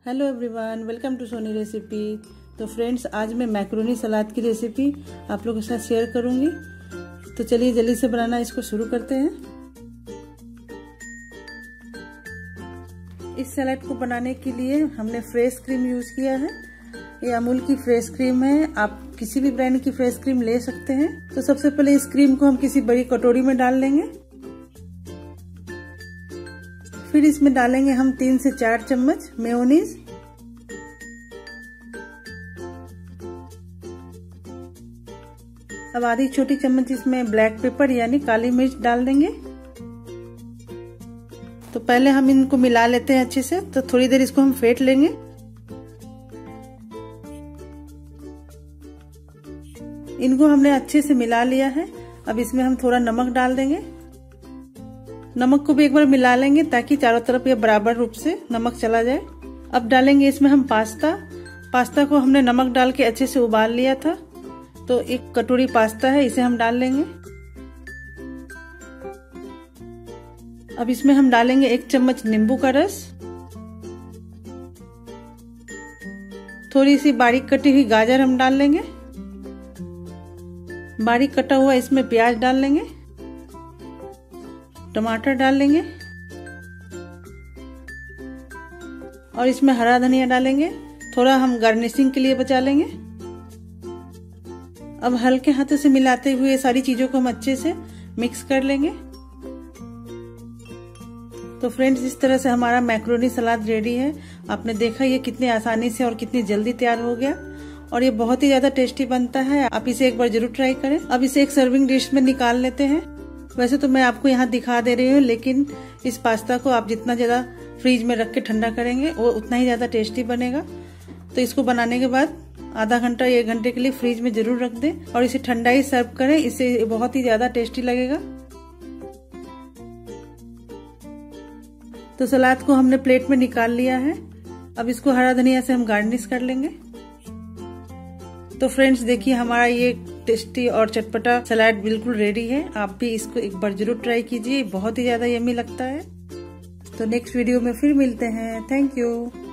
Hello everyone, welcome to Soni recipe. तो friends, आज मैं मैक्रोनी सलाद की रेसिपी आप लोगों के साथ शेयर करूंगी। तो चलिए जल्दी से बनाना इसको शुरू करते हैं। इस सलाद को बनाने के लिए हमने फ्रेश क्रीम यूज किया है। ये अमूल की फ्रेश क्रीम है, आप किसी भी ब्रांड की फ्रेश क्रीम ले सकते हैं। तो सबसे पहले इस क्रीम को हम किसी बड़ी कटोरी में डाल लेंगे। फिर इसमें डालेंगे हम 3 से 4 चम्मच मेयोनीज। अब आधी छोटी चम्मच इसमें ब्लैक पेपर यानी काली मिर्च डाल देंगे। तो पहले हम इनको मिला लेते हैं अच्छे से। तो थोड़ी देर इसको हम फेंट लेंगे। इनको हमने अच्छे से मिला लिया है। अब इसमें हम थोड़ा नमक डाल देंगे। नमक को भी एक बार मिला लेंगे ताकि चारों तरफ ये बराबर रूप से नमक चला जाए। अब डालेंगे इसमें हम पास्ता को हमने नमक डाल के अच्छे से उबाल लिया था। तो 1 कटोरी पास्ता है, इसे हम डाल लेंगे। अब इसमें हम डालेंगे 1 चम्मच नींबू का रस। थोड़ी सी बारीक कटी हुई गाजर हम डाल लेंगे। बारीक कटा हुआ इसमें प्याज डाल लेंगे। टमाटर डाल लेंगे और इसमें हरा धनिया डालेंगे। थोड़ा हम गार्निशिंग के लिए बचा लेंगे। अब हल्के हाथों से मिलाते हुए सारी चीजों को हम अच्छे से मिक्स कर लेंगे। तो फ्रेंड्स, इस तरह से हमारा मैक्रोनी सलाद रेडी है। आपने देखा ये कितनी आसानी से और कितनी जल्दी तैयार हो गया और ये बहुत ही ज्यादा टेस्टी बनता है। आप इसे एक बार जरूर ट्राई करें। अब इसे एक सर्विंग डिश में निकाल लेते हैं। वैसे तो मैं आपको यहाँ दिखा दे रही हूँ, लेकिन इस पास्ता को आप जितना ज्यादा फ्रीज में रख के ठंडा करेंगे वो उतना ही ज्यादा टेस्टी बनेगा। तो इसको बनाने के बाद आधा घंटा या 1 घंटे के लिए फ्रीज में जरूर रख दें और इसे ठंडा ही सर्व करें। इससे बहुत ही ज्यादा टेस्टी लगेगा। तो सलाद को हमने प्लेट में निकाल लिया है। अब इसको हरा धनिया से हम गार्निश कर लेंगे। तो फ्रेंड्स, देखिए हमारा ये टेस्टी और चटपटा सलाद बिल्कुल रेडी है। आप भी इसको एक बार जरूर ट्राई कीजिए, बहुत ही ज्यादा यम्मी लगता है। तो नेक्स्ट वीडियो में फिर मिलते हैं। Thank you.